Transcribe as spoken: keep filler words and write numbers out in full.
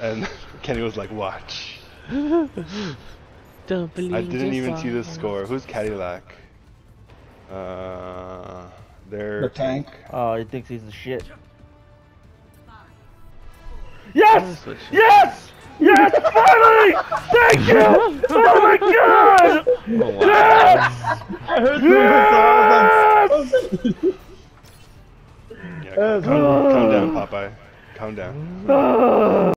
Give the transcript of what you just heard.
And Kenny was like, watch. Don't believe I didn't even yourself. see the score. Who's Cadillac? Uh, they're The tank. Oh, he thinks he's the shit. Yes! Yes! Yes! Finally! Thank you! Oh my god! Oh, wow. Yes! I heard yes! Yeah, calm, calm down, Popeye. Calm down.